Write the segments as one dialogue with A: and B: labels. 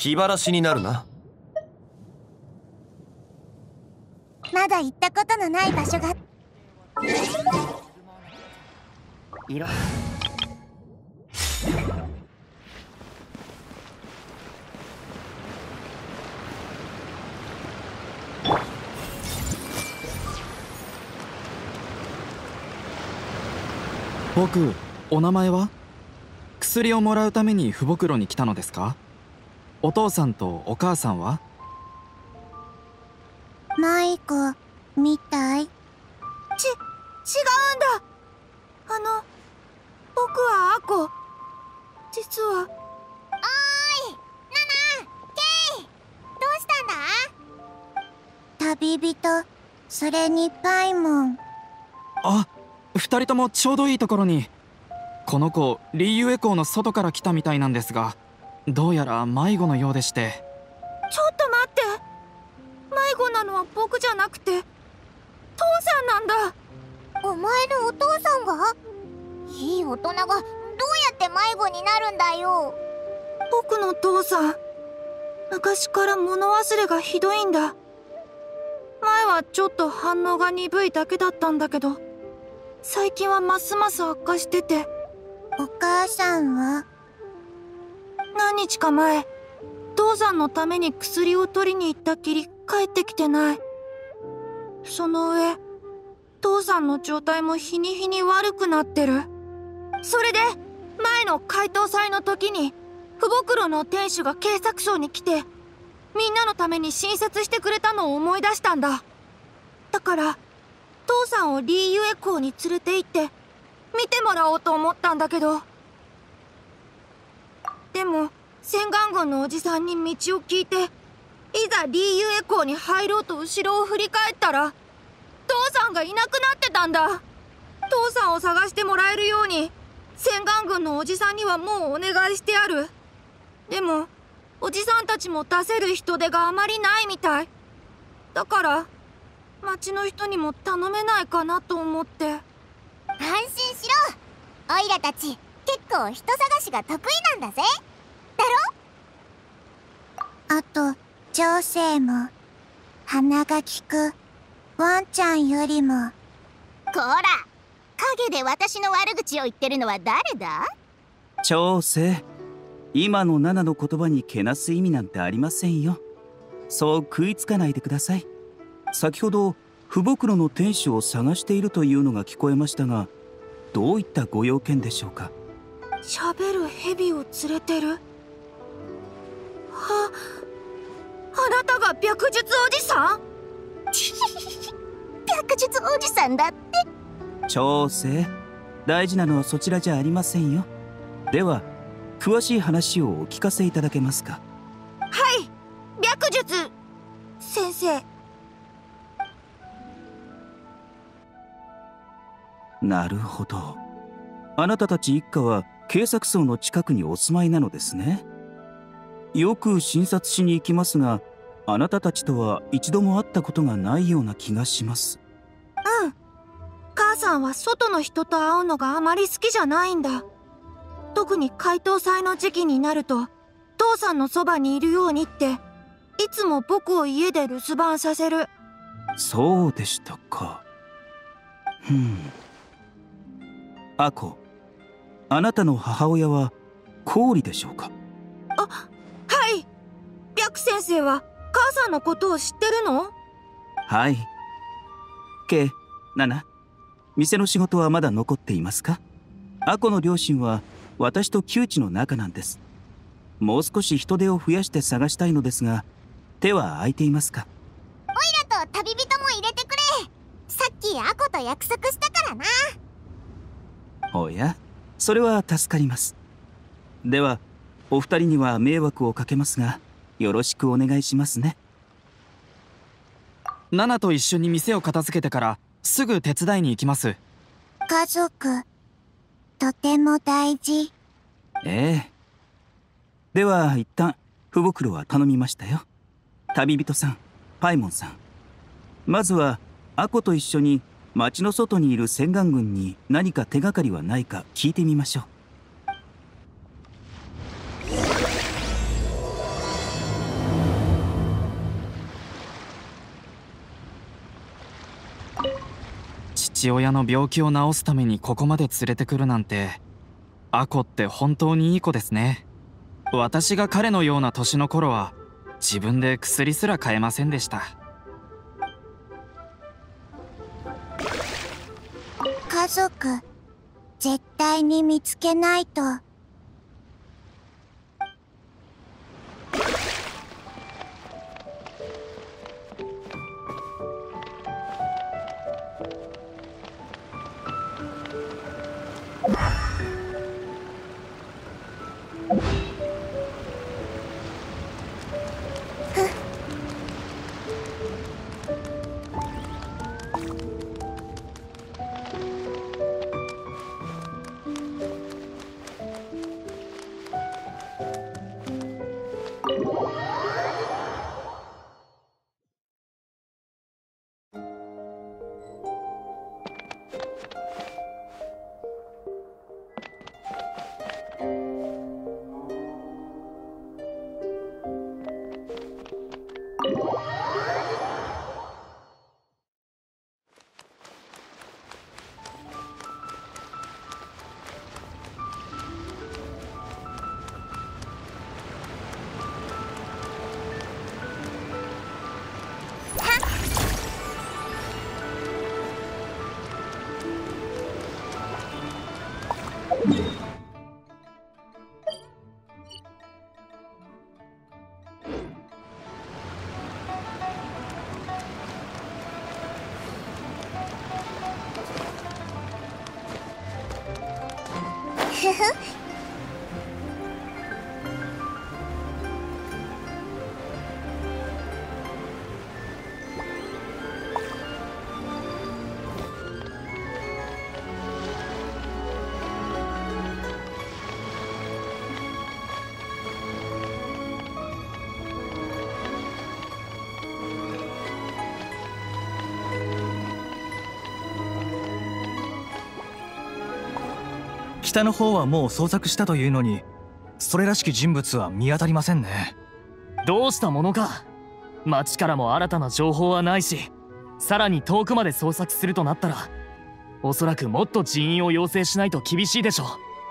A: 気晴らしになるな。
B: まだ行ったことのない場所が
C: いろ
D: 僕、お名前は？薬をもらうために父母黒に来たのですか？お父さんとお母さんは？
B: 迷子みたい。違うんだ。僕はアコ。実は。おーい、ナナ、ケイ、どうしたんだ？旅人、それにパイモン。
D: あ、二人ともちょうどいいところに。この子、リーユエ港の外から来たみたいなんですが、どうやら迷子のようでして。
B: ちょっと待って。迷子なのは僕じゃなくて父さんなんだ。お前のお父さんが？いい大人がどうやって迷子になるんだよ。僕の父さん、昔から物忘れがひどいんだ。前はちょっと反応が鈍いだけだったんだけど、最近はますます悪化してて。お母さんは？何日か前、父さんのために薬を取りに行ったきり帰ってきてない。その上、父さんの状態も日に日に悪くなってる。それで前の解凍祭の時に父母黒の店主が警察署に来て、みんなのために診察してくれたのを思い出したんだ。だから父さんをリーユエ港に連れて行って見てもらおうと思ったんだけど、でも洗顔軍のおじさんに道を聞いて、いざリーユエ港に入ろうと後ろを振り返ったら父さんがいなくなってたんだ。父さんを探してもらえるように洗顔軍のおじさんにはもうお願いしてある。でもおじさんたちも出せる人手があまりないみたいだから、町の人にも頼めないかなと思って。安心しろ。オイラたち結構人探しが得意なんだぜ。だろ？あと女性も鼻が利くワンちゃんよりも。こら、陰で私の悪口を言ってるのは誰だ？
E: 調整。今のナナの言葉にけなす意味なんてありませんよ。そう食いつかないでください。先ほど父母黒の店主を探しているというのが聞こえましたが、どういったご用件でしょうか？
B: 喋る蛇を連れてる。あなたが白術おじさん？白術おじさんだって。
E: 調整。大事なのはそちらじゃありませんよ。では詳しい話をお聞かせいただけますか？
B: はい、白術先生。
E: なるほど。あなたたち一家は警察層の近くにお住まいなのですね。よく診察しに行きますが、あなたたちとは一度も会ったことがないような気がします。
B: うん。母さんは外の人と会うのがあまり好きじゃないんだ。特に解凍祭の時期になると父さんのそばにいるようにっていつも僕を家で留守番させる。
E: そうでしたか。アコ、あなたの母親は氷でしょうか？
B: はい。白先生は母さんのことを知ってるの？
E: はい。ケイ、ナナ、店の仕事はまだ残っていますか？アコの両親は私と旧知の仲なんです。もう少し人手を増やして探したいのですが、手は空いていますか？
B: オイラと旅人も入れてくれ。さっきアコと約束したからな。
E: おや、それは助かります。ではお二人には迷惑をかけますが、よろしくお願いしますね。
D: ナナと一緒に店を片付けてからすぐ手伝いに行きます。
B: 家族とても大事。
E: ええ。では一旦父母黒は頼みましたよ。旅人さん、パイモンさん、まずはアコと一緒に町の外にいる洗顔軍に何か手がかりはないか聞いてみましょう。
D: 父親の病気を治すためにここまで連れてくるなんて、アコって本当にいい子ですね。私が彼のような年の頃は自分で薬すら買えませんでした。
B: 家族絶対に見つけないと。ふふ。
A: 北の方はもう捜索したというのに、それらしき人物は見当たりませんね。
F: どうしたものか。町からも新たな情報はないし、さらに遠くまで捜索するとなったら、おそらくもっと人員を要請しないと厳しいでしょう。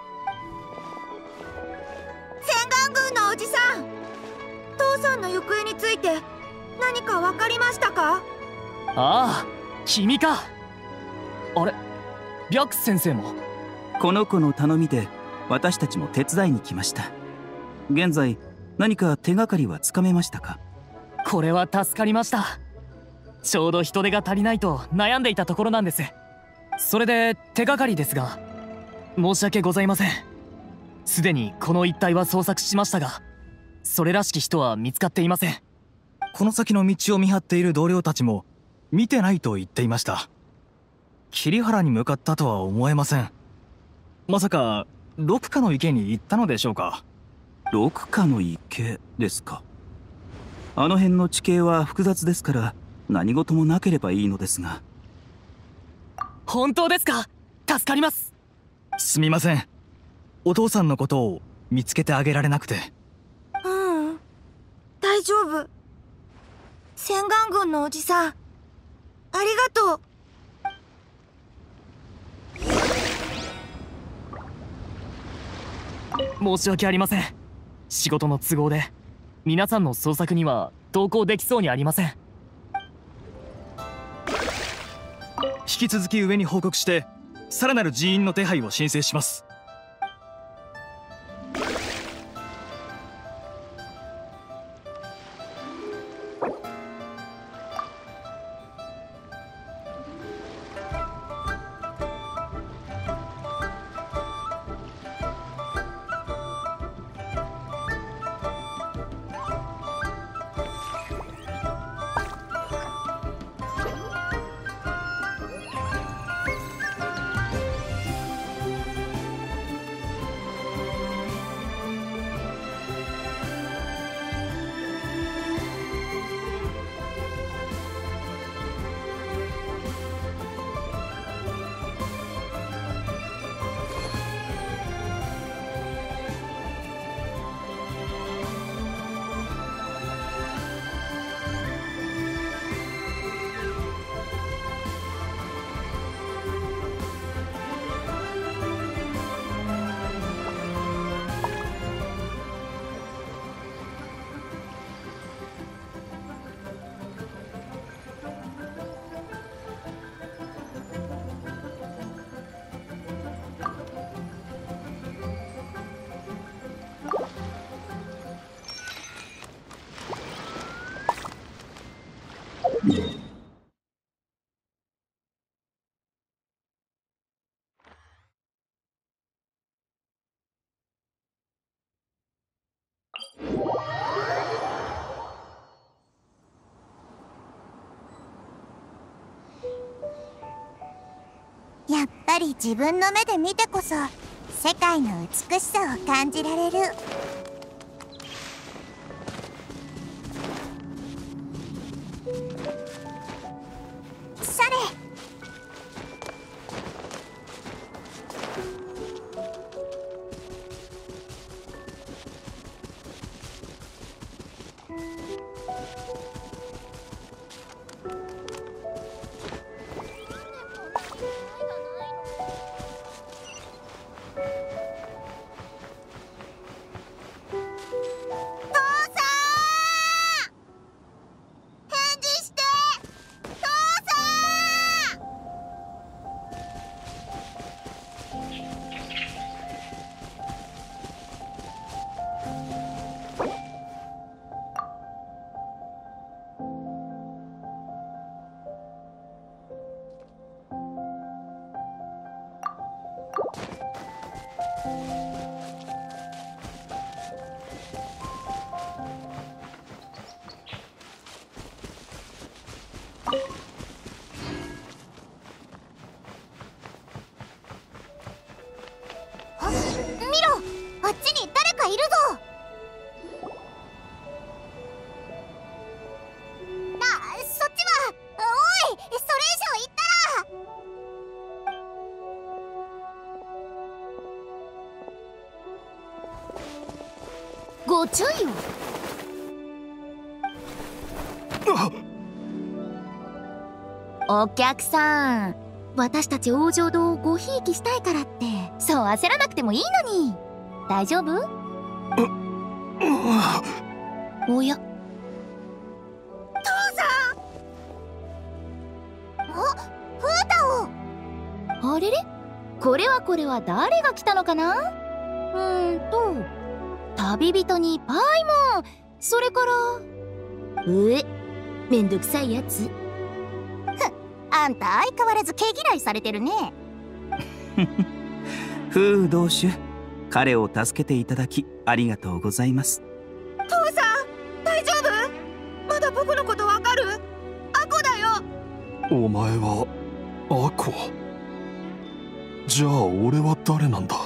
B: 千貫宮のおじさん、父さんの行方について何か分かりましたか？
F: ああ、君か。あれ、白先生も。
E: この子の頼みで私たちも手伝いに来ました。現在何か手がかりはつかめましたか？
F: これは助かりました。ちょうど人手が足りないと悩んでいたところなんです。それで手がかりですが、申し訳ございません。すでにこの一帯は捜索しましたが、それらしき人は見つかっていません。
A: この先の道を見張っている同僚たちも見てないと言っていました。桐原に向かったとは思えません。まさか六花の池に行ったのでしょうか？
E: 六花の池ですか。あの辺の地形は複雑ですから何事もなければいいのですが。
F: 本当ですか？助かります。
A: すみません、お父さんのことを見つけてあげられなくて。
B: 大丈夫。千貫宮のおじさん、ありがとう。
F: 申し訳ありません。仕事の都合で皆さんの捜索には同行できそうにありません。
A: 引き続き上に報告してさらなる人員の手配を申請します。
B: やっぱり自分の目で見てこそ世界の美しさを感じられる。それ。あ、見ろ、あっちに誰かいるぞ。そっちは。おい、それ以上言ったら。ご注意を。お客さん、私たち王城堂をごひいきしたいからってそう焦らなくてもいいのに。大丈夫？おや、父さん。あ、フータオ。あれれ、これは誰が来たのかな。旅人にパイモン、それからめんどくさいやつ。あんた相変わらず毛嫌いされてるね。
E: フー同主、彼を助けていただきありがとうございます。
B: 父さん、大丈夫？まだ僕のことわかる？アコだよ。
G: お前はアコ？じゃあ俺は誰なんだ？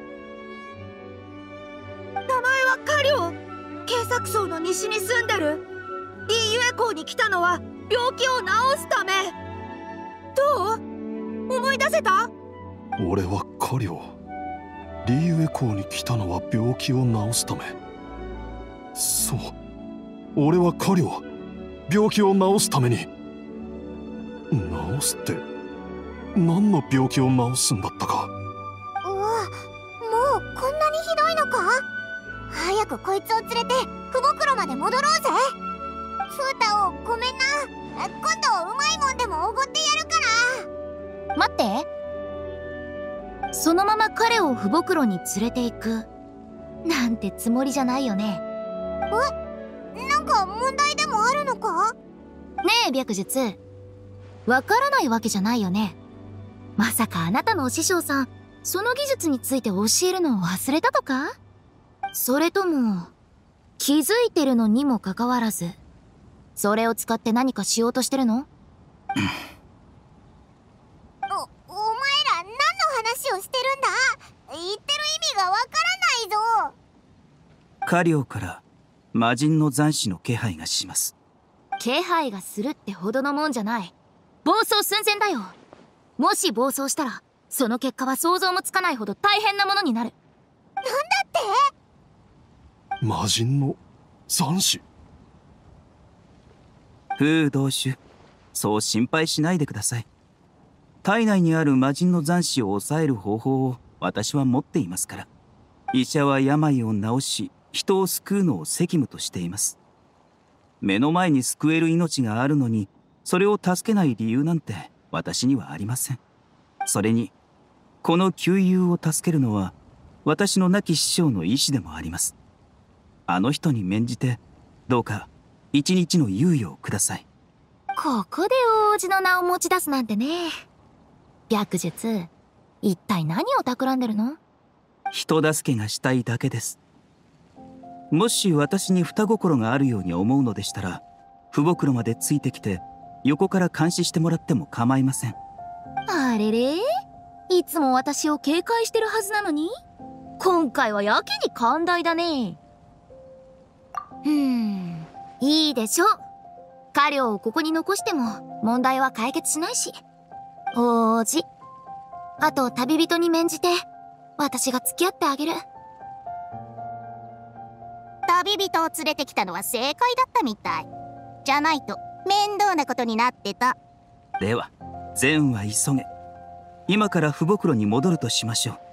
B: 名前はカリオ。警察省の西に住んでる。リーユエ港に来たのは病気を治すため。どう？思い出せた？
G: 俺はカリオ。リーユエ港に来たのは病気を治すため。そう、俺はカリオ。病気を治すために。治すって何の病気を治すんだったか。
B: うわ、もうこんなにひどいのか？早くこいつを連れてふぼくろまで戻ろうぜ。フータオ、ごめんな。今度うまいもんでもおごってやるから。待って、そのまま彼をふぼくろに連れて行くなんてつもりじゃないよね。なんか問題でもあるのか？ねえ白術、わからないわけじゃないよね。まさかあなたのお師匠さん、その技術について教えるのを忘れたとか？それとも気づいてるのにもかかわらずそれを使って何かしようとしてるの？お前ら何の話をしてるんだ？言ってる意味がわからないぞ。
E: カリオから魔人の残滓の気配がします。
B: 気配がするってほどのもんじゃない。暴走寸前だよ。もし暴走したらその結果は想像もつかないほど大変なものになる。なんだって？
G: 魔人の残滓？
E: フー同主、そう心配しないでください。体内にある魔人の残滓を抑える方法を私は持っていますから。医者は病を治し人を救うのを責務としています。目の前に救える命があるのにそれを助けない理由なんて私にはありません。それにこの旧友を助けるのは私の亡き師匠の意志でもあります。あの人に免じてどうか一日の猶予をください。
B: ここで王子の名を持ち出すなんてね。白術、一体何を企んでるの？
E: 人助けがしたいだけです。 もし私に双心があるように思うのでしたら、父母黒までついてきて横から監視してもらっても構いません。
B: あれれ、いつも私を警戒してるはずなのに、今回はやけに寛大だね。いいでしょ。家領をここに残しても問題は解決しないし。王子、あと旅人に免じて私が付き合ってあげる。旅人を連れてきたのは正解だったみたい。じゃないと面倒なことになってた。
E: では善は急げ。今から父母黒に戻るとしましょう。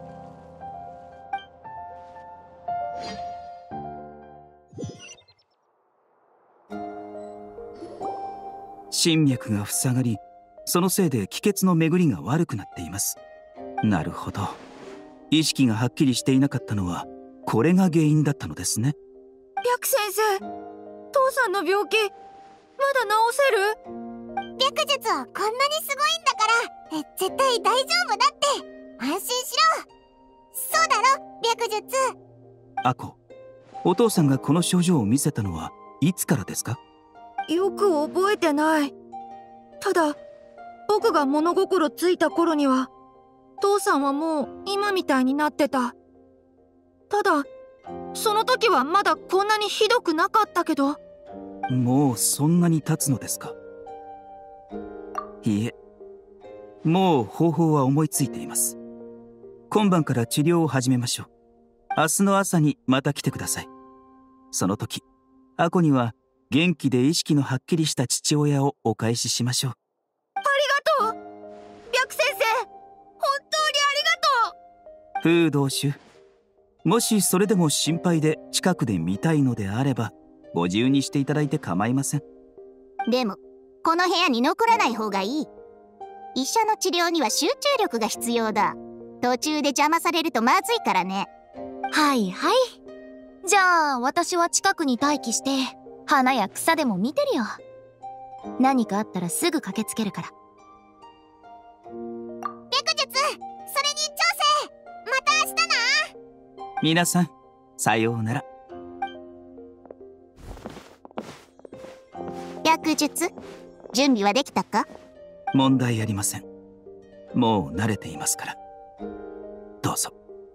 E: 心脈が塞がり、そのせいで気血の巡りが悪くなっています。なるほど。意識がはっきりしていなかったのはこれが原因だったのですね。
B: 白先生、父さんの病気まだ治せる？白術はこんなにすごいんだから絶対大丈夫だって。安心しろ。そうだろ白術。
E: アコ、お父さんがこの症状を見せたのはいつからですか？
B: よく覚えてない。ただ僕が物心ついた頃には父さんはもう今みたいになってた。ただその時はまだこんなにひどくなかったけど。
E: もうそんなに経つのですか？いえ、もう方法は思いついています。今晩から治療を始めましょう。明日の朝にまた来てください。その時アコには元気で意識のはっきりした父親をお返ししましょう。
B: ありがとう白先生、本当にありがとう。
E: 風道主、もしそれでも心配で近くで見たいのであればご自由にしていただいて構いません。
B: でもこの部屋に残らない方がいい。医者の治療には集中力が必要だ。途中で邪魔されるとまずいからね。はいはい。じゃあ私は近くに待機して花や草でも見てるよ。何かあったらすぐ駆けつけるから。白術、それに調整、また明日な。
E: 皆さん、さようなら。
B: 白術、準備はできたか？
E: 問題ありません。もう慣れていますから。どうぞ。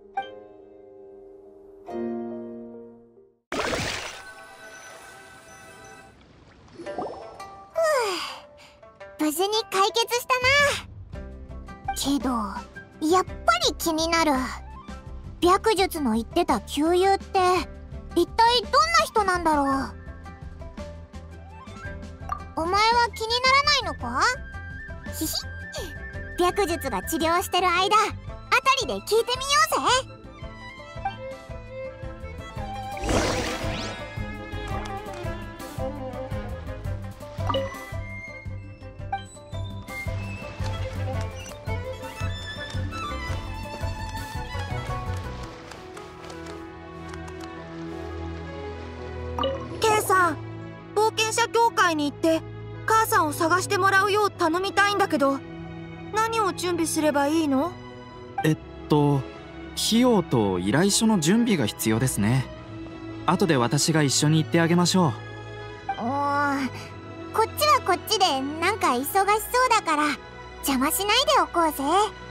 B: 無事に解決したな。けどやっぱり気になる。白術の言ってた旧友って一体どんな人なんだろう。お前は気にならないのか？ひひ白術が治療してる間あたりで聞いてみようぜ。ケイさん、冒険者協会に行って母さんを探してもらうよう頼みたいんだけど、何を準備すればいいの？
D: 費用と依頼書の準備が必要ですね。後で私が一緒に行ってあげましょう。
B: こっちはこっちでなんか忙しそうだから邪魔しないでおこうぜ。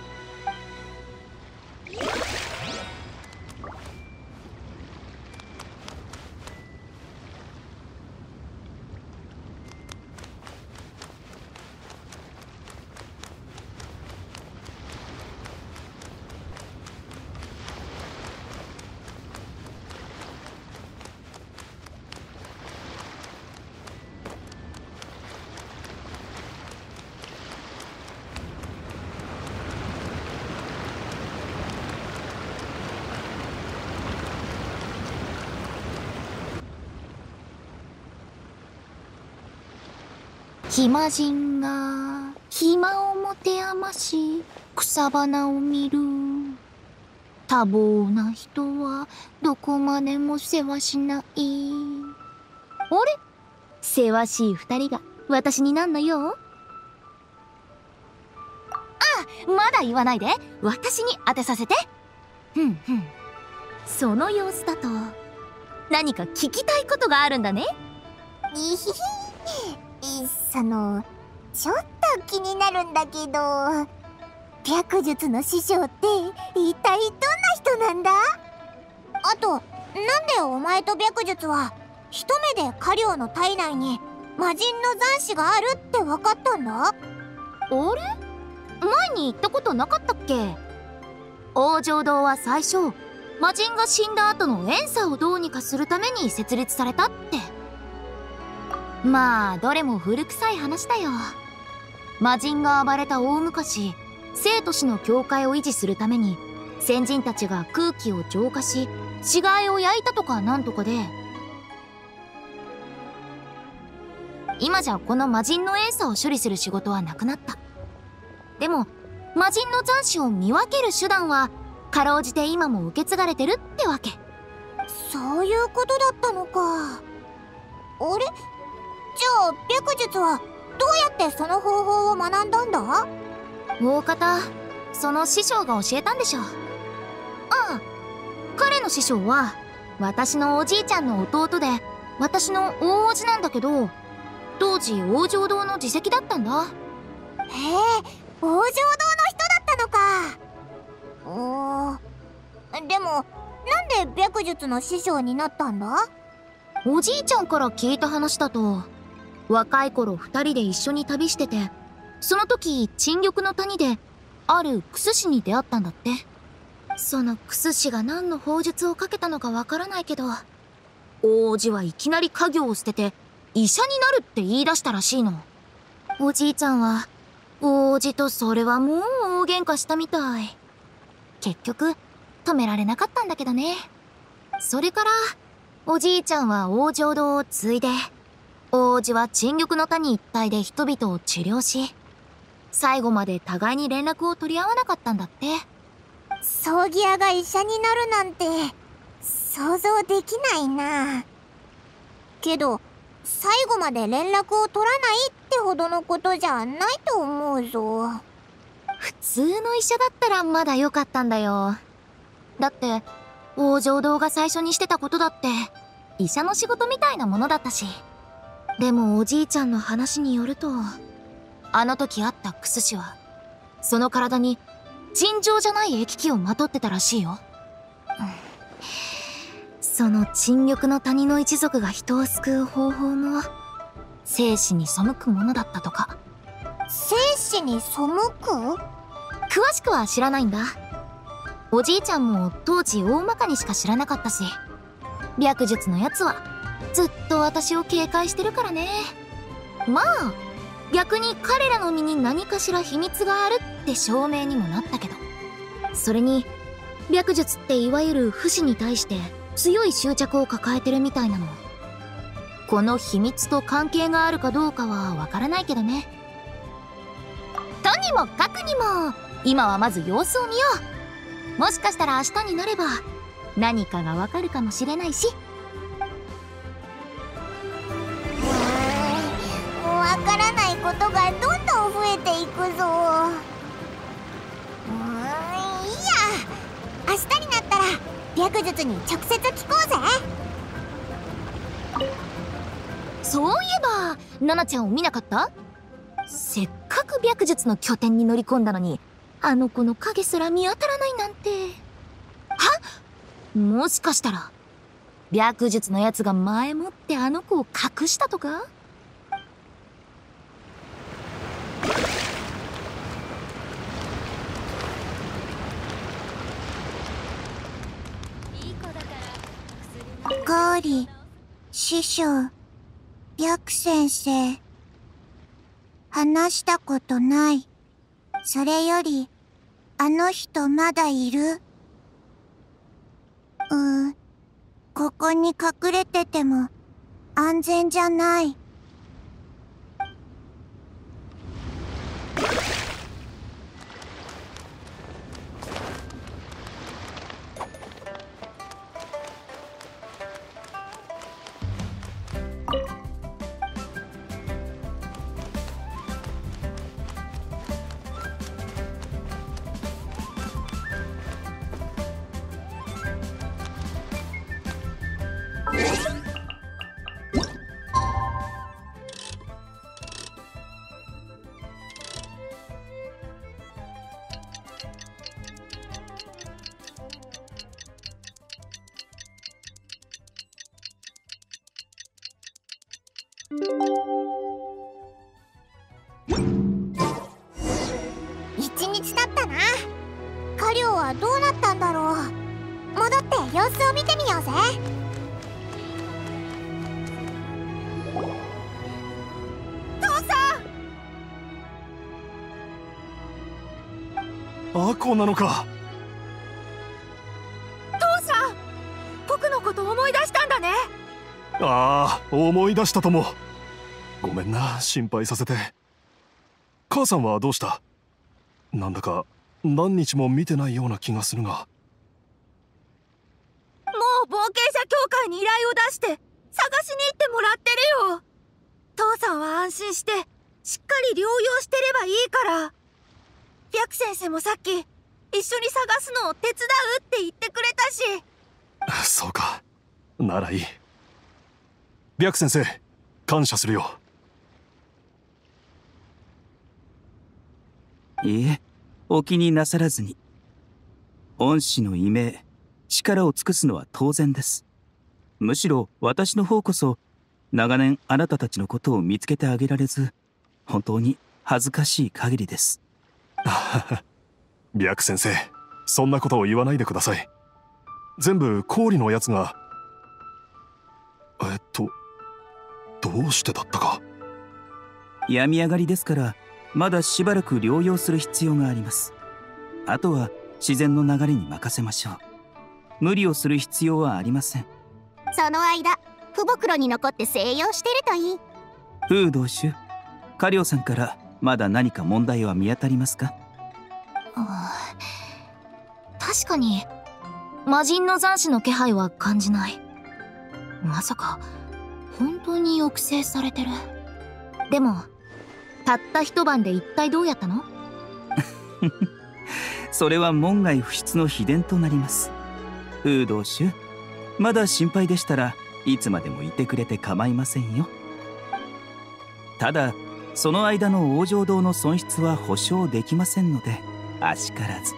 B: 暇人が暇を持て余し草花を見る。多忙な人はどこまでも世話しない。あれ、せわしい二人が私になんのよ。あ、まだ言わないで。私に当てさせて。その様子だと何か聞きたいことがあるんだね。いひひ、ちょっと気になるんだけど、白術の師匠って一体どんな人なんだ？あと、なんでお前と白術は一目でカリオの体内に魔人の残滓があるって分かったんだ？あれ？前に言ったことなかったっけ？王城堂は最初、魔人が死んだ後の怨嗟をどうにかするために設立されたって。まあどれも古臭い話だよ。魔人が暴れた大昔、生と死の境界を維持するために先人たちが空気を浄化し死骸を焼いたとかなんとかで、今じゃこの魔人の怨嗟を処理する仕事はなくなった。でも魔人の残滓を見分ける手段はかろうじて今も受け継がれてるってわけ。そういうことだったのか。あれ？じゃあ白術はどうやってその方法を学んだんだ？大方その師匠が教えたんでしょう。ああ、彼の師匠は私のおじいちゃんの弟で私の大叔父なんだけど、当時王城堂の次席だったんだ。へえ、王城堂の人だったのか。でもなんで白術の師匠になったんだ？おじいちゃんから聞いた話だと、若い頃2人で一緒に旅してて、その時陳玉の谷であるクス師に出会ったんだって。そのクス師が何の法術をかけたのかわからないけど、大叔父はいきなり家業を捨てて医者になるって言い出したらしいの。おじいちゃんは大叔父とそれはもう大喧嘩したみたい。結局止められなかったんだけどね。それからおじいちゃんは王城堂を継いで、大叔父は陳玉の谷一帯で人々を治療し、最後まで互いに連絡を取り合わなかったんだって。葬儀屋が医者になるなんて想像できないな。けど最後まで連絡を取らないってほどのことじゃないと思うぞ。普通の医者だったらまだ良かったんだよ。だって王城堂が最初にしてたことだって医者の仕事みたいなものだったし。でもおじいちゃんの話によると、あの時会ったクス氏はその体に尋常じゃない液気をまとってたらしいよ。その陳玉の谷の一族が人を救う方法も生死に背くものだったとか。生死に背く？詳しくは知らないんだ。おじいちゃんも当時大まかにしか知らなかったし、白術のやつはずっと私を警戒してるからね。まあ逆に彼らの身に何かしら秘密があるって証明にもなったけど、それに白術っていわゆる不死に対して強い執着を抱えてるみたいなの。この秘密と関係があるかどうかはわからないけどね。とにもかくにも今はまず様子を見よう。もしかしたら明日になれば何かがわかるかもしれないし。わからないことがどんどん増えていくぞ。いいや、明日になったら白術に直接聞こうぜ。そういえばナナちゃんを見なかった？せっかく白術の拠点に乗り込んだのに、あの子の影すら見当たらないなんて。は？もしかしたら白術のやつが前もってあの子を隠したとか？ゴーリ、師匠、白先生。話したことない。それより、あの人まだいる？ここに隠れてても安全じゃない。 様子を見てみようぜ。父さん。
G: アコなのか。
B: 父さん、僕のこと思い出したんだね。
G: ああ、思い出したとも。ごめんな、心配させて。母さんはどうした？なんだか何日も見てないような気がするが。
B: もう冒険者協会に依頼を出して探しに行ってもらってるよ。父さんは安心してしっかり療養してればいいから。白先生もさっき一緒に探すのを手伝うって言ってくれたし。
G: そうか、ならいい。白先生、感謝するよ。
E: いいえ、お気になさらずに。恩師の異名、力を尽くすのは当然です。むしろ私の方こそ長年あなたたちのことを見つけてあげられず、本当に恥ずかしい限りです。
G: 白先生、そんなことを言わないでください。全部氷のやつが。どうしてだったか。
E: 病み上がりですから、まだしばらく療養する必要があります。あとは自然の流れに任せましょう。無理をする必要はありません。
B: その間、父袋に残って静養してるといい。
E: 風道主、カリオさんからまだ何か問題は見当たりますか？
B: 確かに魔人の残滓の気配は感じない。まさか本当に抑制されてる。でもたった一晩で一体どうやったの？
E: それは門外不出の秘伝となります。風道主、まだ心配でしたらいつまでもいてくれて構いませんよ。ただその間の往生堂の損失は保証できませんので、あしからず。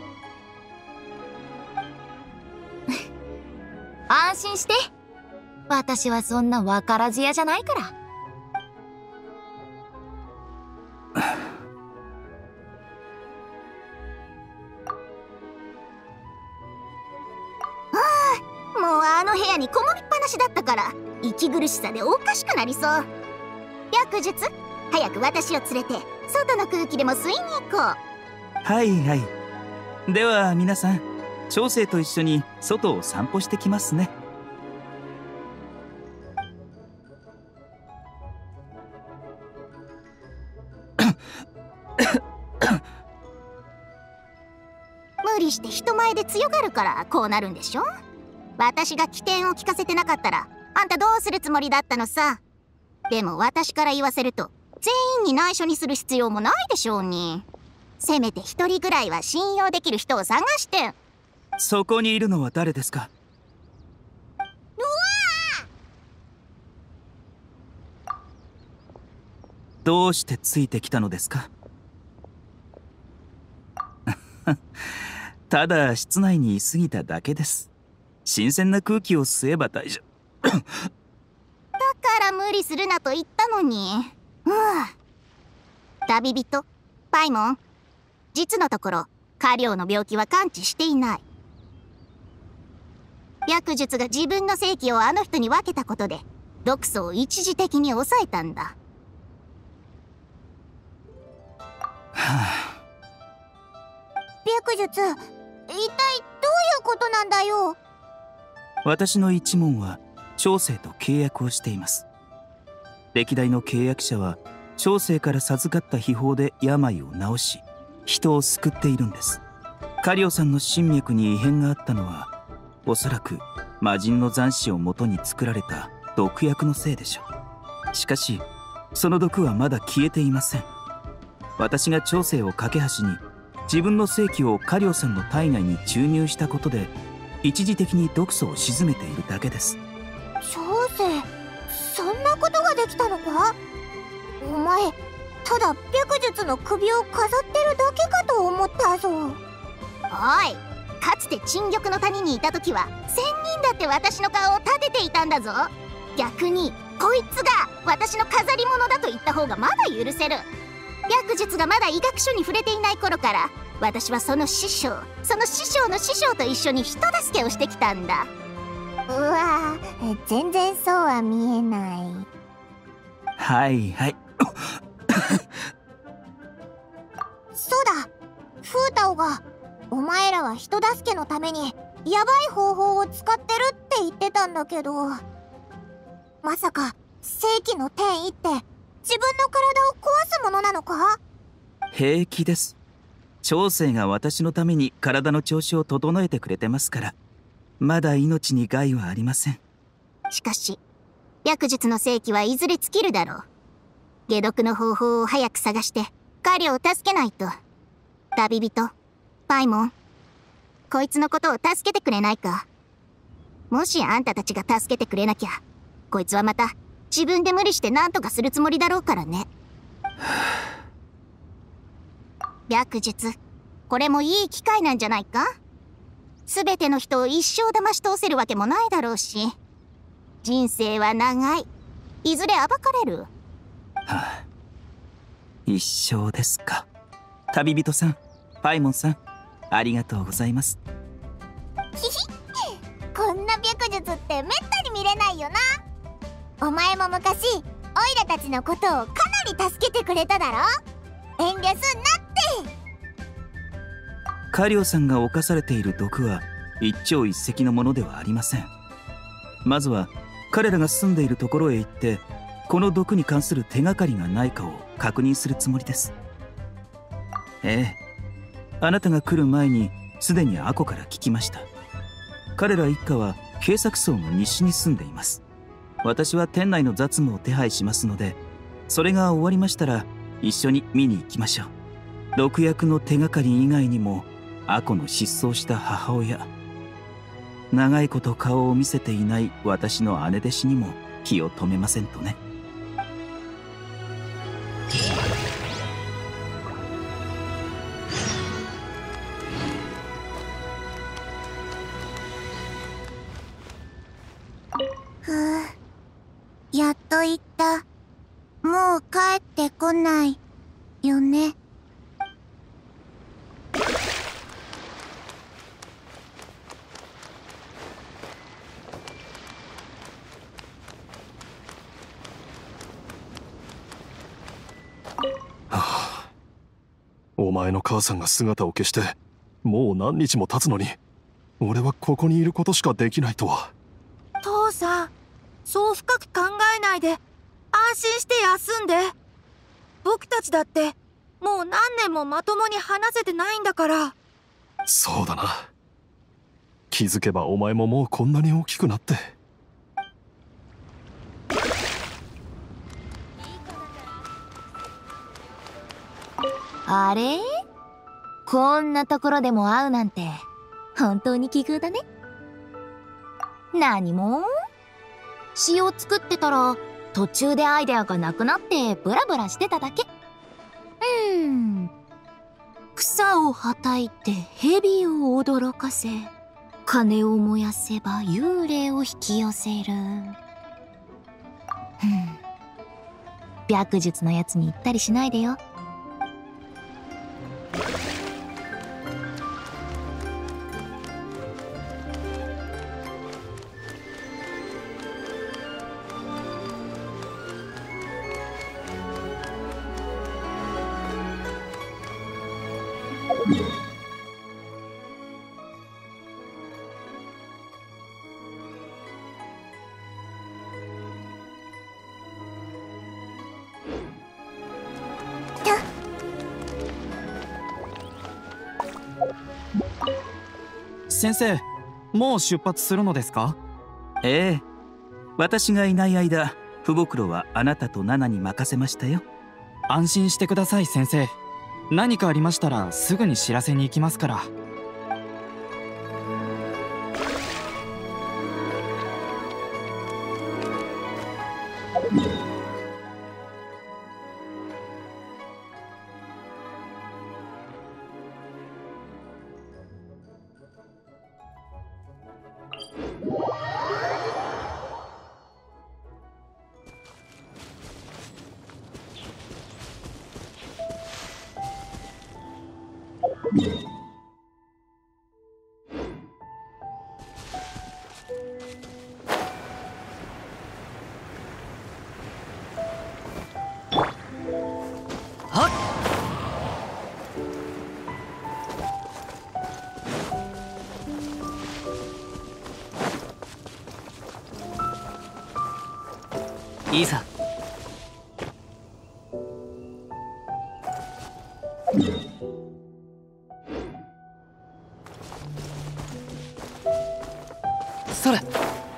B: 安心して、私はそんなわからず屋じゃないから。もうあの部屋にこもりっぱなしだったから息苦しさでおかしくなりそう。薬術、早く私を連れて外の空気でも吸いに行こう。
E: はいはい。では皆さん、長生と一緒に外を散歩してきますね。
B: 無理して人前で強がるからこうなるんでしょ。私が起点を聞かせてなかったらあんたどうするつもりだったのさ。でも私から言わせると全員に内緒にする必要もないでしょうに。せめて一人ぐらいは信用できる人を探して。
E: そこにいるのは誰ですか？
B: うわ！
E: どうしてついてきたのですか？ただ室内に居すぎただけです。新鮮な空気を吸えば大丈夫。
B: だから無理するなと言ったのに。旅人パイモン、実のところカリオの病気は完治していない。薬術が自分の正気をあの人に分けたことで毒素を一時的に抑えたんだ。薬術、一体どういうことなんだよ。
E: 私の一門は長生と契約をしています。歴代の契約者は長生から授かった秘宝で病を治し、人を救っているんです。カリオさんの心脈に異変があったのは、おそらく魔人の残滓をもとに作られた毒薬のせいでしょう。しかしその毒はまだ消えていません。私が長生を架け橋に自分の正気をカリオさんの体内に注入したことで一時的に毒素を鎮めているだけです。
B: 長生、そんなことができたのか？お前、ただ白術の首を飾ってるだけかと思ったぞ。おい、かつて陳玉の谷にいた時は1000人だって私の顔を立てていたんだぞ。逆にこいつが私の飾り物だと言った方がまだ許せる。白術がまだ医学書に触れていない頃から私はその師匠の師匠と一緒に人助けをしてきたんだ。 うわー、全然そうは見えない。
E: はいはい。
B: そうだ、フータオがお前らは人助けのためにヤバい方法を使ってるって言ってたんだけど、まさか正規の転移って自分の体を壊すものなのか？
E: 平気です。長生が私のために体の調子を整えてくれてますから、まだ命に害はありません。
B: しかし薬術の正規はいずれ尽きるだろう。解毒の方法を早く探して彼を助けないと。旅人パイモン、こいつのことを助けてくれないか？もしあんたたちが助けてくれなきゃ、こいつはまた自分で無理して何とかするつもりだろうからね。白術、これもいい機会なんじゃないか？全ての人を一生騙し通せるわけもないだろうし、人生は長い。いずれ暴かれる。は
E: あ、一生ですか。旅人さん、パイモンさん、ありがとうございます。
B: ひひ、こんな白術ってめったに見れないよな。お前も昔オイラたちのことをかなり助けてくれただろ。遠慮すんなって。
E: カリオさんが侵されている毒は一朝一夕のものではありません。まずは彼らが住んでいるところへ行って、この毒に関する手がかりがないかを確認するつもりです。ええ、あなたが来る前にすでにアコから聞きました。彼ら一家は警察層の西に住んでいます。私は店内の雑務を手配しますので、それが終わりましたら一緒に見に行きましょう。毒薬の手がかり以外にも、アコの失踪した母親、長いこと顔を見せていない私の姉弟子にも気を止めませんとね。
B: ふう、やっと行った。もう帰ってこないよね。
G: お前の母さんが姿を消してもう何日も経つのに、俺はここにいることしかできないとは。
H: 父さん、そう深く考えないで安心して休んで。僕たちだってもう何年もまともに話せてないんだから。
G: そうだな。気づけばお前ももうこんなに大きくなって。
B: あれ？こんなところでも会うなんて本当に奇遇だね。何も？詩を作ってたら途中でアイデアがなくなってブラブラしてただけ。草をはたいて蛇を驚かせ、金を燃やせば幽霊を引き寄せる。白術のやつに言ったりしないでよ。
D: 先生、もう出発するのですか？
E: ええ、私がいない間、フボクロはあなたとナナに任せましたよ。
D: 安心してください先生。何かありましたらすぐに知らせに行きますから。
F: いいさ。それ。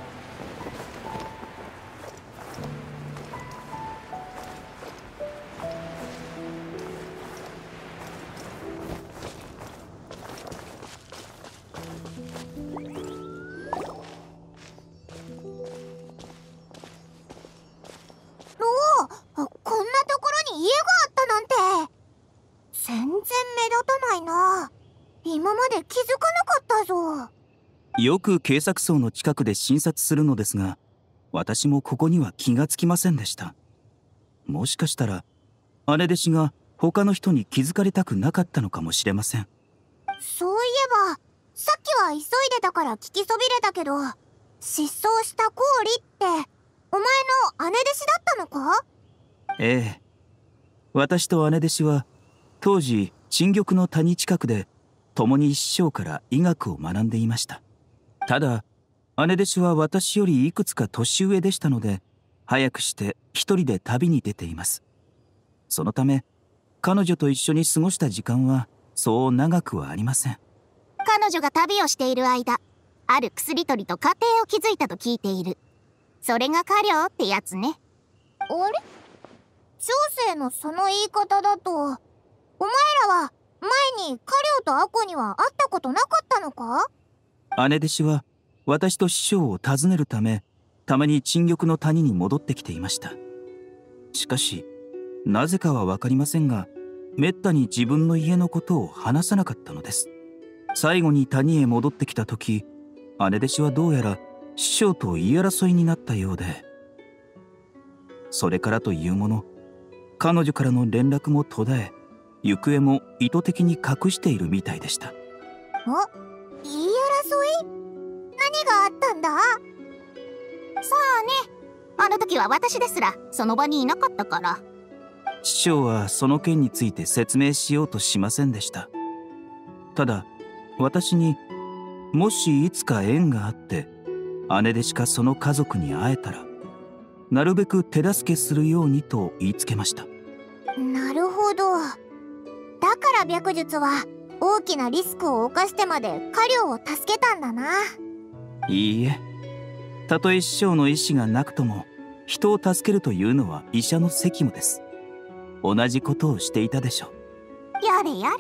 B: こんなところに家があったなんて。全然目立たないな。今まで気づかなかったぞ。
E: よく警察層の近くで診察するのですが、私もここには気がつきませんでした。もしかしたら姉弟子が他の人に気づかれたくなかったのかもしれません。
B: そういえばさっきは急いでたから聞きそびれたけど、失踪したコーリってお前の姉弟子だったのか？
E: ええ、私と姉弟子は当時陳玉の谷近くで共に師匠から医学を学んでいました。ただ姉弟子は私よりいくつか年上でしたので、早くして一人で旅に出ています。そのため彼女と一緒に過ごした時間はそう長くはありません。
B: 彼女が旅をしている間、ある薬取りと家庭を築いたと聞いている。それが家領ってやつね。あれ？小生のその言い方だと、お前らは前に家領とアコには会ったことなかったのか？
E: 姉弟子は私と師匠を訪ねるため、たまに陳玉の谷に戻ってきていました。しかしなぜかは分かりませんが、めったに自分の家のことを話さなかったのです。最後に谷へ戻ってきた時、姉弟子はどうやら師匠と言い争いになったようで、それからというもの、彼女からの連絡も途絶え、行方も意図的に隠しているみたいでした。
B: 言い争い？何があったんだ？さあね、あの時は私ですらその場にいなかったから。
E: 師匠はその件について説明しようとしませんでした。ただ私に、もしいつか縁があって姉弟子かその家族に会えたら、なるべく手助けするようにと言いつけました。
B: なるほど。だから白術は大きなリスクを冒してまで家領を助けたんだな。
E: いいえ、たとえ師匠の意志がなくとも人を助けるというのは医者の責務です。同じことをしていたでしょう。
B: やれやれ。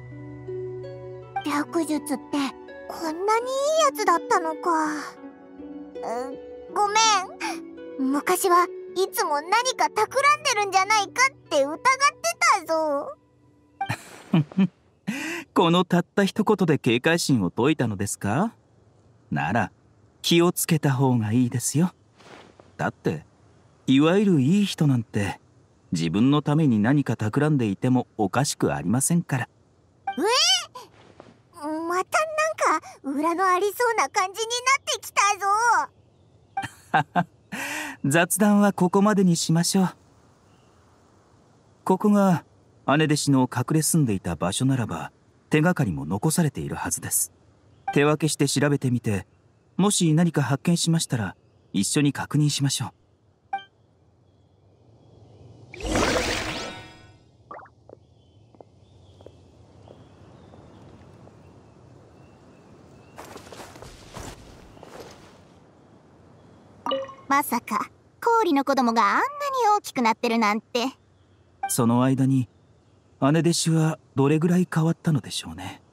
B: 白術ってこんなにいいやつだったのか。ごめん。昔はいつも何か企んでるんじゃないかって疑ってたぞ。
E: このたった一言で警戒心を解いたのですか？なら気をつけた方がいいですよ。だっていわゆるいい人なんて自分のために何か企んでいてもおかしくありませんから。
B: またなんか裏のありそうな感じになってきたぞ。
E: 雑談はここまでにしましょう。ここが姉弟子の隠れ住んでいた場所ならば手がかりも残されているはずです。手分けして調べてみて、もし何か発見しましたら一緒に確認しましょう。
B: まさか氷の子供があんなに大きくなってるなんて。
E: その間に姉弟子はどれぐらい変わったのでしょうね。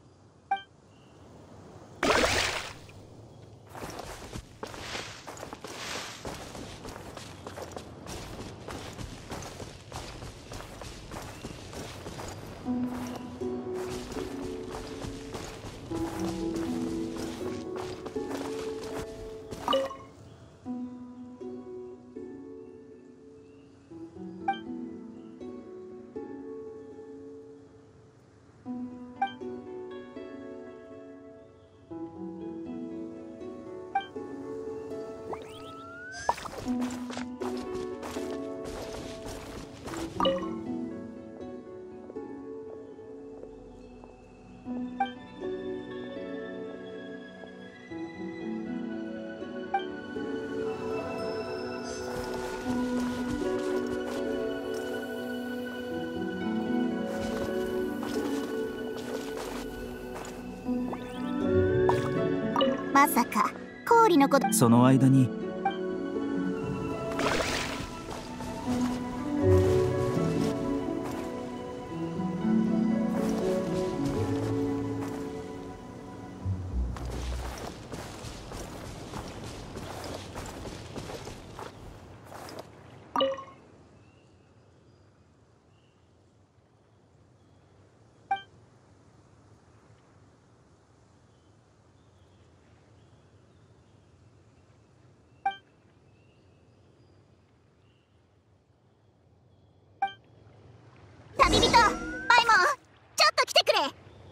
B: まさか氷のこと。
E: その間に
B: 旅人パイモン、ちょっと来てくれ。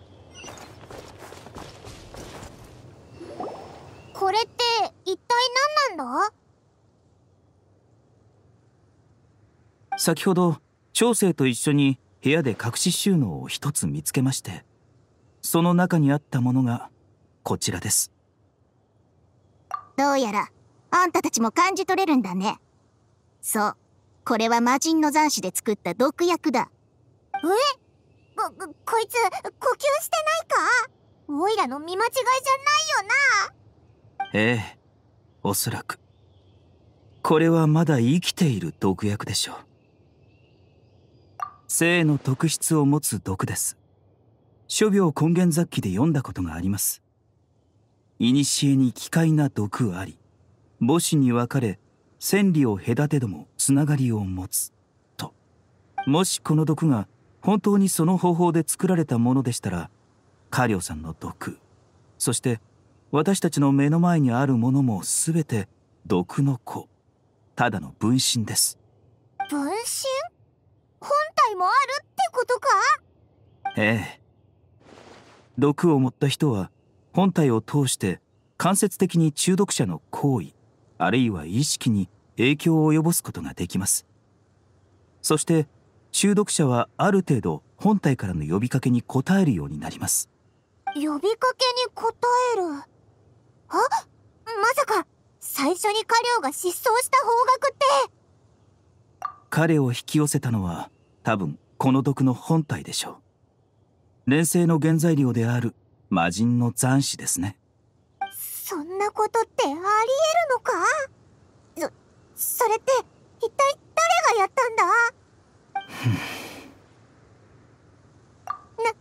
B: これって一体何なんだ？
E: 先ほど長生と一緒に部屋で隠し収納を一つ見つけまして、その中にあったものがこちらです。
B: どうやらあんたたちも感じ取れるんだね。そう、これは魔人の残滓で作った毒薬だ。こいつ呼吸してないか？オイラの見間違いじゃないよな。
E: ええ、おそらくこれはまだ生きている毒薬でしょう。生の特質を持つ毒です。諸病根源雑記で読んだことがあります。古に奇怪な毒あり、母子に分かれ千里を隔てどもつながりを持つと。もしこの毒が本当にその方法で作られたものでしたら、カリオさんの毒、そして私たちの目の前にあるものも全て毒の子、ただの分身です。
B: 分身？本体もあるってことか？
E: ええ。毒を持った人は本体を通して間接的に中毒者の行為、あるいは意識に影響を及ぼすことができます。そして中毒者はある程度本体からの呼びかけに応えるようになります。
B: 呼びかけに応える？まさか最初にカリオが失踪した方角って。
E: 彼を引き寄せたのは多分この毒の本体でしょう。錬成の原材料である魔人の残滓ですね。
B: そんなことってありえるのか？それって一体誰がやったんだ？なんでみんないきなり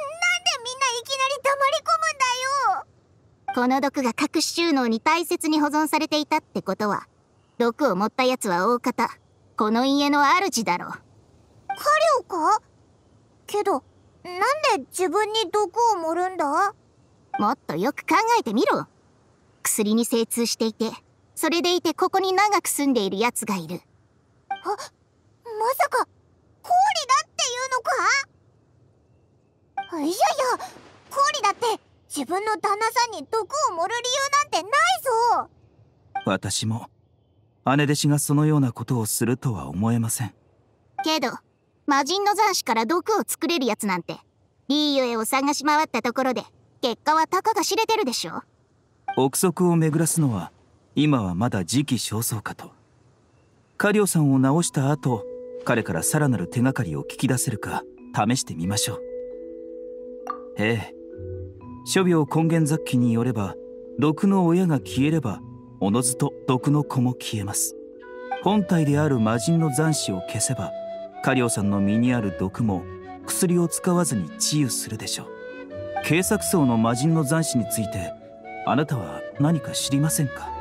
B: 黙り込むんだよ。この毒が隠し収納に大切に保存されていたってことは、毒を持ったやつは大方この家の主だろう。カリオか？けどなんで自分に毒を盛るんだ？もっとよく考えてみろ。薬に精通していて、それでいてここに長く住んでいるやつがいる。まさか氷だっていうのか？いやいや、氷だって自分の旦那さんに毒を盛る理由なんてないぞ。
E: 私も姉弟子がそのようなことをするとは思えません。
B: けど魔人の残滓から毒を作れるやつなんてリーユエを探し回ったところで結果はたかが知れてるでしょ。
E: 憶測を巡らすのは今はまだ時期尚早かと。カリオさんを治した後、彼からさらなる手がかりを聞き出せるか試してみましょう。ええ、諸病根源雑記によれば、毒の親が消えればおのずと毒の子も消えます。本体である魔人の残滓を消せば、カリオさんの身にある毒も薬を使わずに治癒するでしょう。警察層の魔人の残滓についてあなたは何か知りませんか？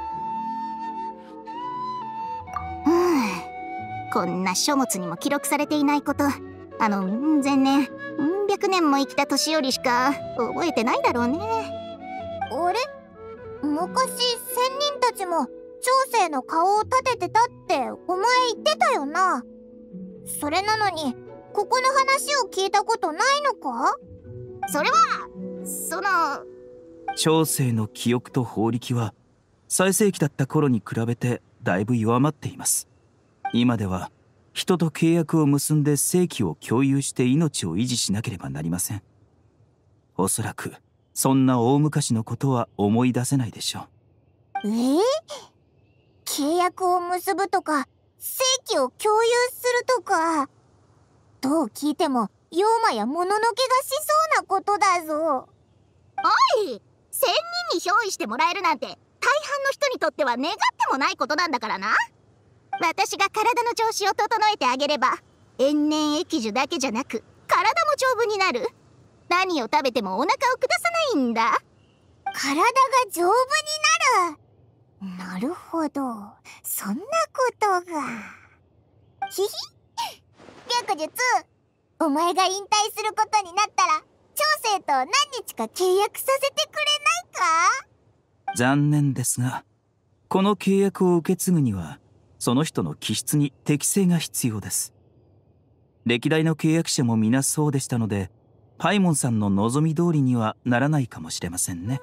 B: こんな書物にも記録されていないこと、前年百年も生きた年寄りしか覚えてないだろうね。あれ？昔仙人たちも長生の顔を立ててたってお前言ってたよな。それなのにここの話を聞いたことないのか？それは
E: 長生の記憶と法力は最盛期だった頃に比べてだいぶ弱まっています。今では人と契約を結んで生気を共有して命を維持しなければなりません。おそらくそんな大昔のことは思い出せないでしょう。
B: 契約を結ぶとか生気を共有するとか、どう聞いても妖魔やもののけがしそうなことだぞ。おい、生人に憑依してもらえるなんて大半の人にとっては願ってもないことなんだからな。私が体の調子を整えてあげれば延年益寿だけじゃなく体も丈夫になる。何を食べてもお腹を下さないんだ。体が丈夫になる。なるほど、そんなことが。ひひ、白術、お前が引退することになったら長生と何日か契約させてくれないか？
E: 残念ですが、この契約を受け継ぐにはその人の気質に適性が必要です。歴代の契約者も皆そうでしたので、パイモンさんの望み通りにはならないかもしれませんね。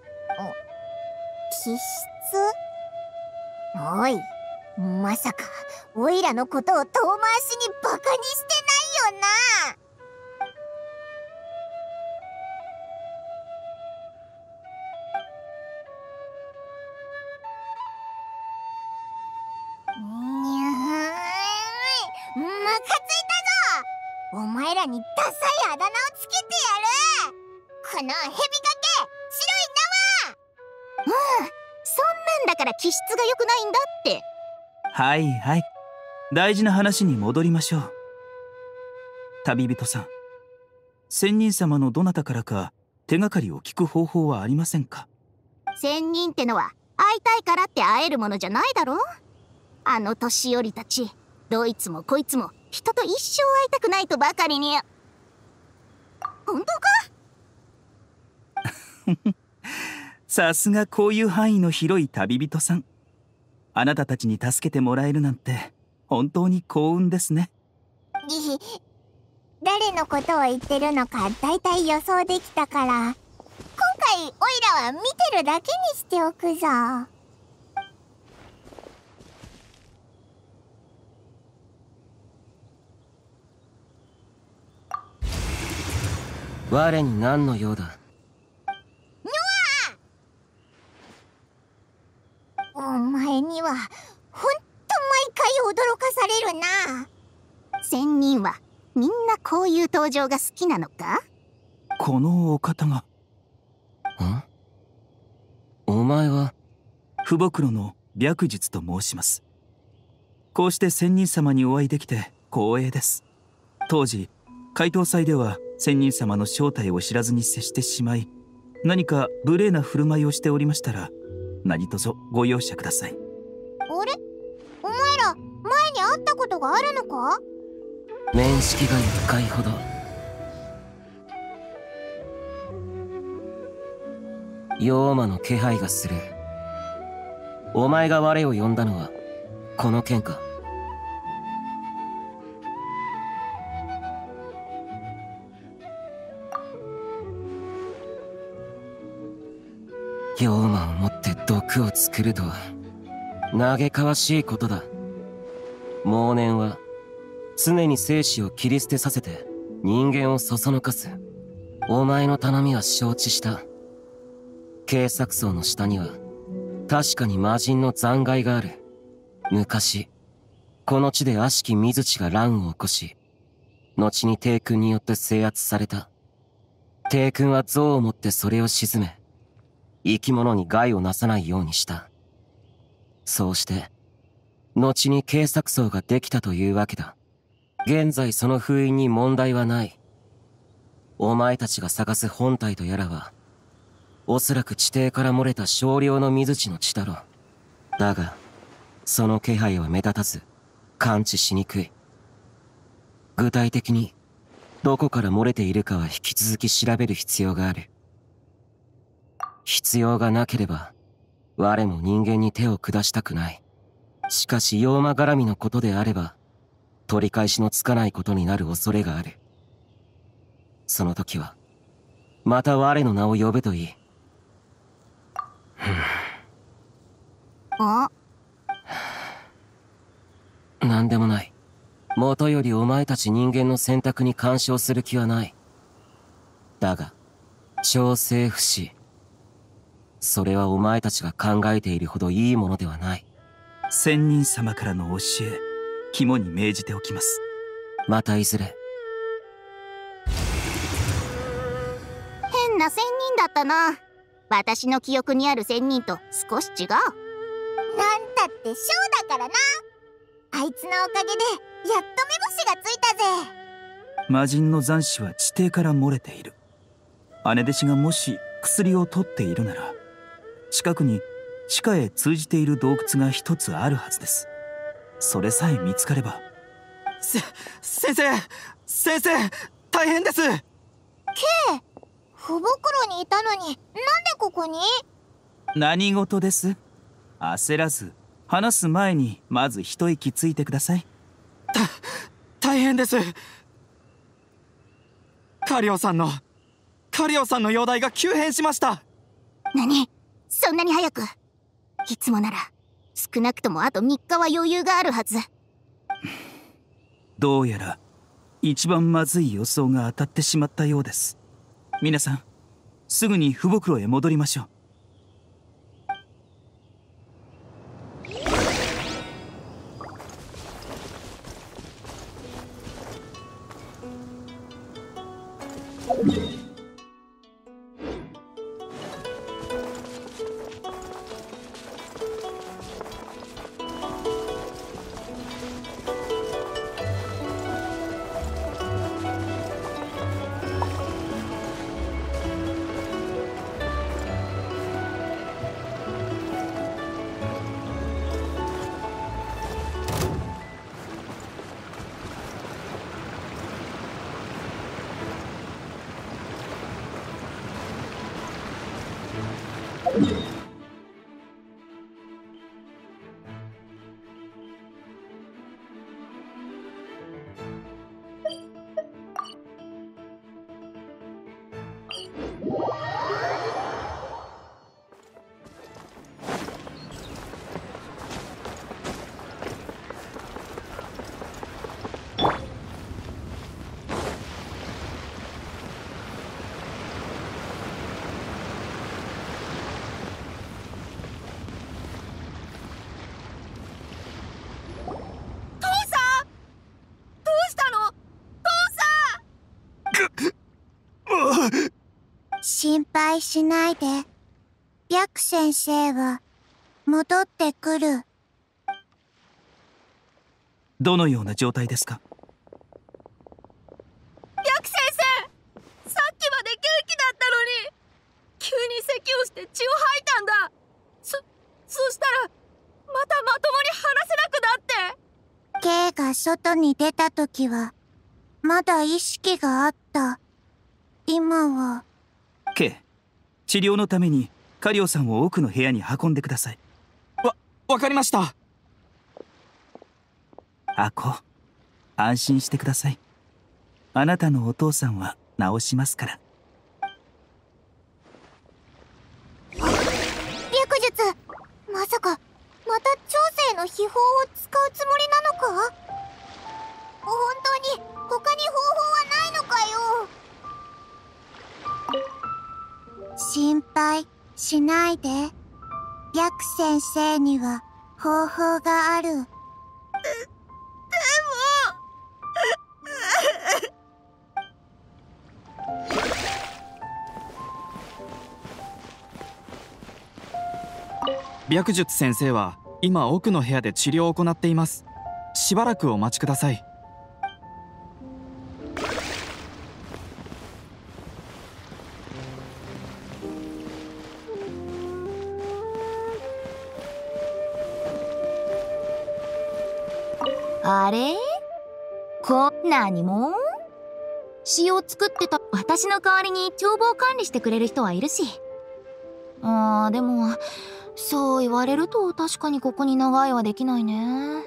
B: 気質？おい、まさかオイラのことを遠回しにバカにしてないよな？ムカついたぞ。お前らにダサいあだ名をつけてやる。このヘビかけ白い縄。そんなんだから気質が良くないんだって。
E: はいはい、大事な話に戻りましょう。旅人さん、仙人様のどなたからか手がかりを聞く方法はありませんか？
B: 仙人ってのは会いたいからって会えるものじゃないだろ。あの年寄りたち、どいつもこいつも人と一生会いたくないとばかりに。本当か？
E: さすがこういう範囲の広い旅人さん。あなたたちに助けてもらえるなんて本当に幸運ですね。
B: 誰のことを言ってるのかだいたい予想できたから、今回オイラは見てるだけにしておくぞ。
C: 我に何の用だ？
B: お前にはほんと毎回驚かされるな。仙人はみんなこういう登場が好きなのか？
E: このお方が。
C: お前は？
E: 父母の白術と申します。こうして仙人様にお会いできて光栄です。当時怪盗祭では仙人様の正体を知らずに接してしまい、何か無礼な振る舞いをしておりましたら、何卒ご容赦ください。
B: あれ？お前ら前に会ったことがあるのか？
C: 面識が1回ほど。妖魔の気配がする。お前が我を呼んだのはこの件か？妖魔をもって毒を作るとは嘆かわしいことだ。妄念は常に生死を切り捨てさせて人間をそそのかす。お前の頼みは承知した。警察層の下には確かに魔人の残骸がある。昔この地で悪しき水地が乱を起こし、後に帝君によって制圧された。帝君は像をもってそれを鎮め、生き物に害をなさないようにした。そうして後に警察層ができたというわけだ。現在その封印に問題はない。お前たちが探す本体とやらはおそらく地底から漏れた少量の水地の血だろう。だがその気配は目立たず感知しにくい。具体的にどこから漏れているかは引き続き調べる必要がある。必要がなければ我も人間に手を下したくない。しかし妖魔絡みのことであれば取り返しのつかないことになる恐れがある。その時はまた我の名を呼ぶといい。
B: あ？
C: なんでもない。もとよりお前たち人間の選択に干渉する気はない。だが調整不死、それはお前たちが考えているほどいいものではない。
E: 仙人様からの教え、肝に銘じておきます。
C: またいずれ。
B: 変な仙人だったな。 私の記憶にある仙人と少し違う。なんたってショーだからな。あいつのおかげでやっと目星がついたぜ。
E: 魔人の残滓は地底から漏れている。姉弟子がもし薬を取っているなら、近くに地下へ通じている洞窟が一つあるはずです。それさえ見つかれば。
D: 先生大変です。
B: 不袋にいたのになんでここに？
E: 何事です？焦らず話す前にまず一息ついてください。
D: 大変です。カリオさんの容体が急変しました。
B: 何？そんなに早く？いつもなら少なくともあと3日は余裕があるはず。
E: どうやら一番まずい予想が当たってしまったようです。皆さん、すぐに不袋へ戻りましょう。
B: 心配しないで。白先生は戻ってくる。
E: どのような状態ですか？
H: 白先生、さっきまで元気だったのに急に咳をして血を吐いたんだ。そしたらまたまともに話せなくなって。
B: K が外に出た時はまだ意識があった。今は。
E: K、治療のためにカリオさんを奥の部屋に運んでください。
D: わかりました。
E: アコ、安心してください。あなたのお父さんは治しますから。
B: 白術、まさかまた長生の秘宝を使うつもりなのか？本当に他に方法はないのかよ。心配しないで。白先生には方法がある。でも
D: 白術先生は今奥の部屋で治療を行っています。しばらくお待ちください。
B: あれ？何も？詩を作ってた私の代わりに帳簿を管理してくれる人はいるし。でもそう言われると確かにここに長居はできないね。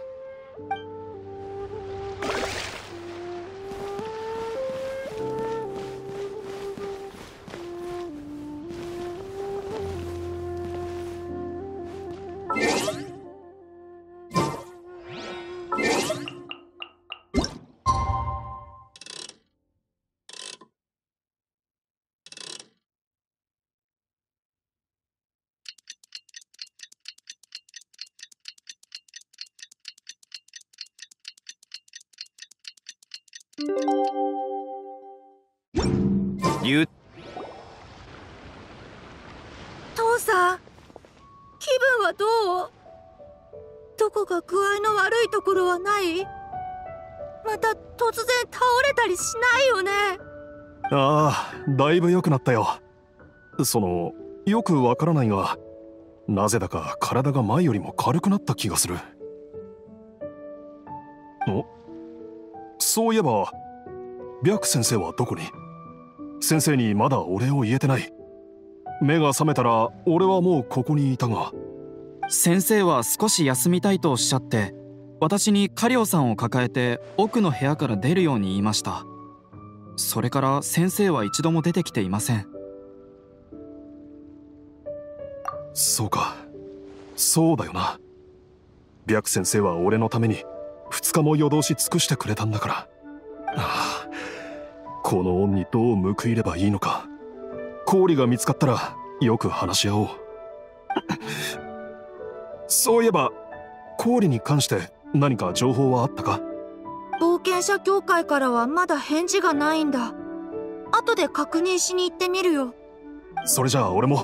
H: はどう？どこか具合の悪いところはない？また突然倒れたりしないよね？
G: ああ、だいぶ良くなったよ。よくわからないが、なぜだか体が前よりも軽くなった気がする。そういえば白先生はどこに？先生にまだお礼を言えてない。目が覚めたら俺はもうここにいたが。
D: 先生は少し休みたいとおっしゃって、私にカリオさんを抱えて奥の部屋から出るように言いました。それから先生は一度も出てきていません。
G: そうか、そうだよな。白先生は俺のために2日も夜通し尽くしてくれたんだから。ああ、この恩にどう報いればいいのか。氷が見つかったらよく話し合おう。そういえば氷に関して何か情報はあったか？
H: 冒険者協会からはまだ返事がないんだ。後で確認しに行ってみるよ。
G: それじゃあ俺も。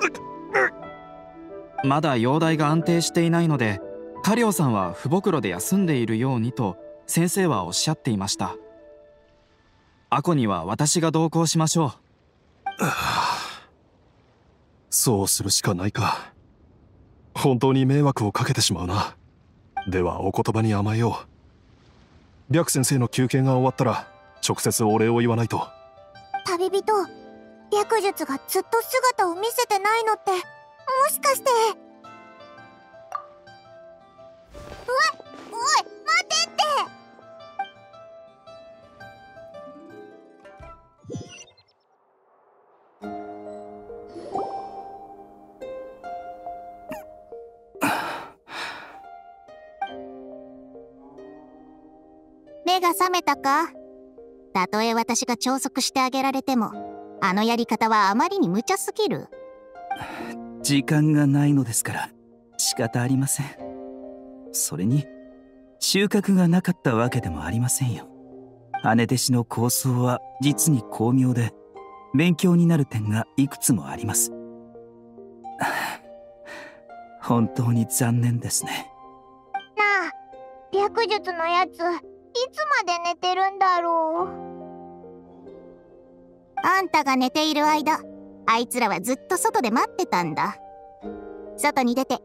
D: まだ容体が安定していないので、カリオさんは父母黒で休んでいるようにと先生はおっしゃっていました。アコには私が同行しましょう。
G: そうするしかないか。本当に迷惑をかけてしまうな。ではお言葉に甘えよう。白先生の休憩が終わったら直接お礼を言わないと。
B: 旅人、白術がずっと姿を見せてないのって、もしかして。おい待てって。目が覚めたか？たとえ私が朝食してあげられても、あのやり方はあまりに無茶すぎる。
E: 時間がないのですから仕方ありません。それに収穫がなかったわけでもありませんよ。姉弟子の構想は実に巧妙で勉強になる点がいくつもあります。本当に残念ですね。
B: なあ、白術のやついつまで寝てるんだろう。あんたが寝ている間、あいつらはずっと外で待ってたんだ。外に出て